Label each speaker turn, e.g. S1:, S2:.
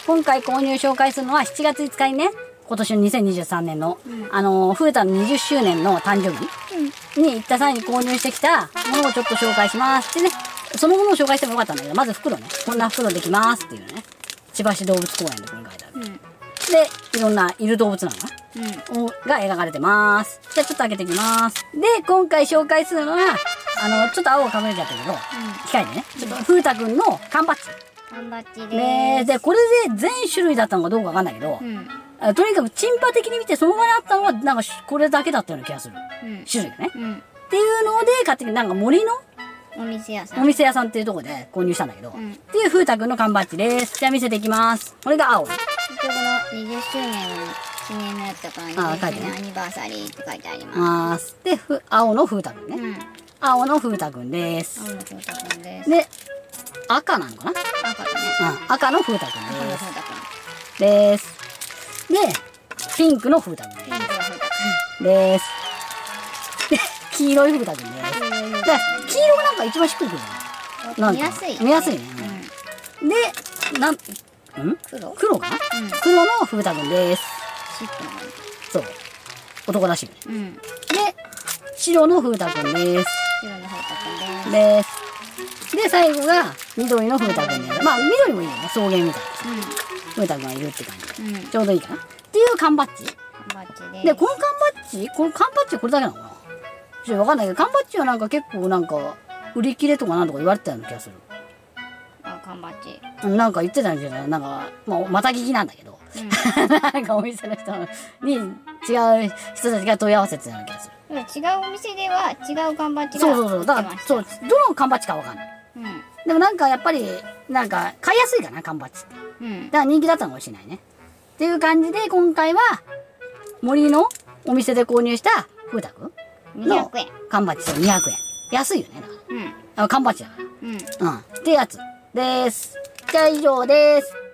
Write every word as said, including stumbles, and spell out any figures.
S1: 今回購入紹介するのはしちがついつかにね、今年のにせんにじゅうさんねんの、うん、あのー、風太のにじゅっしゅうねんの誕生日に行った際に購入してきたものをちょっと紹介しますってね。そのものを紹介してもよかったんだけど、まず袋ね。こんな袋できますっていうね。千葉市動物公園でこれ書いてある。うん、で、いろんないる動物なのかな、うん、が描かれてます。じゃあちょっと開けていきます。で、今回紹介するのは、あの、ちょっと青が隠れちゃったけど、うん、機械でね、ちょっと風太くんの缶バッジ。
S2: 缶バッジ
S1: でーす。で、これで全種類だったのかどうかわかんないけど、うんとにかく、チンパ的に見て、その場にあったのは、なんか、これだけだったような気がする。うん、種類がね、うん。っていうので、買ってきて、なんか森の
S2: お店屋さん。
S1: お店屋さんっていうところで購入したんだけど、うん、っていう風太くんの缶バッジです。じゃあ見せていきます。これが青。
S2: 一応このにじゅっしゅうねんの記念のやつとか、にじゅっしゅうねんアニバーサリーって書いてあります。
S1: で、ふ青の風太くんね、うん。青の風太くんです。
S2: 青の風太くんです。
S1: で、赤なのかな、
S2: 赤だね。
S1: うん、赤の風太くんです。赤の風太くんです。で、ピンクの風太くんです。
S2: ピンクの風太く
S1: んです。で、黄色い風太くんです。で、黄色がなんか一番しっくりくるじゃん。
S2: 見やすい、ね。
S1: 見やすいね。うん、で、なん、ん黒黒かな、うん、黒の風太くんです。
S2: シックな感じ。
S1: そう。男らしいね。うん、で、白の風太くんです。
S2: 白の風太くん
S1: です。です。で、最後が緑の風太くんです。まあ、緑もいいよね。草原みたいな。うん、風太くんがいるって感じで、うん。ちょうどいいかな。っていう缶バッジ。
S2: 缶バッジで。
S1: で、この缶バッジこの缶バッジはこれだけなのかな、ちょっとわかんないけど、缶バッジはなんか結構なんか、売り切れとかなんとか言われてたような気がする。
S2: あ、缶バッジ。
S1: なんか言ってたんじゃない、なんか、まあ、また聞きなんだけど。うん、なんかお店の人に違う人たちが問い合わせてたような気がする。
S2: 違うお店では違う缶バッジが
S1: そうそうそう。だから、そう、どの缶バッジかわかんない。うん、でもなんかやっぱり、なんか買いやすいかな、缶バッジって。うん、だから人気だったのかもしれないね。っていう感じで、今回は、森のお店で購入した風太くん
S2: にひゃくえん。
S1: 缶バッジとにひゃくえん。安いよね、だから。うん。あ、缶バッジだから。うん。うん。ってやつです。じゃあ以上です。